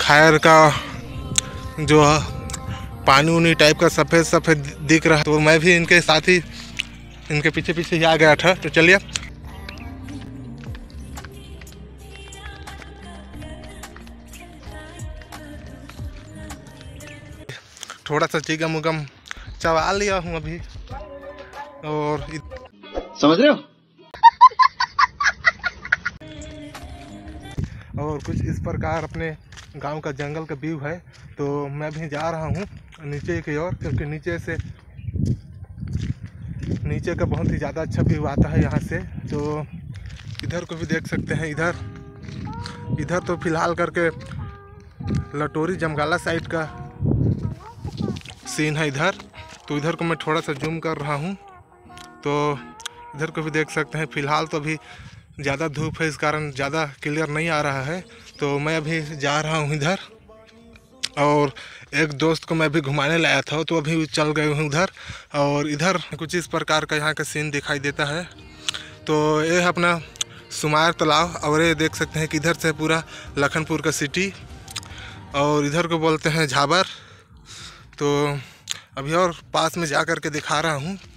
खैर का जो पानी उनी टाइप का सफ़ेद सफ़ेद दिख रहा है, तो मैं भी इनके साथ ही इनके पीछे पीछे ही आ गया था। तो चलिए थोड़ा सा चिगम उगम चबा लिया हूँ अभी, और समझ रहे हो। और कुछ इस प्रकार अपने गांव का जंगल का व्यू है। तो मैं भी जा रहा हूँ नीचे की ओर, क्योंकि नीचे का बहुत ही ज़्यादा अच्छा व्यू आता है यहाँ से। तो इधर को भी देख सकते हैं, इधर तो फिलहाल करके लटोरी जमगाला साइड का सीन है इधर। तो इधर को मैं थोड़ा सा जूम कर रहा हूँ, तो इधर को भी देख सकते हैं। फ़िलहाल तो अभी ज़्यादा धूप है, इस कारण ज़्यादा क्लियर नहीं आ रहा है। तो मैं अभी जा रहा हूँ इधर, और एक दोस्त को मैं भी घुमाने लाया था, तो अभी चल गए हूँ उधर। और इधर कुछ इस प्रकार का यहाँ का सीन दिखाई देता है। तो ये है अपना सुमार तालाब, और ये देख सकते हैं कि इधर से पूरा लखनपुर का सिटी, और इधर को बोलते हैं झाबर। तो अभी और पास में जा कर के दिखा रहा हूँ।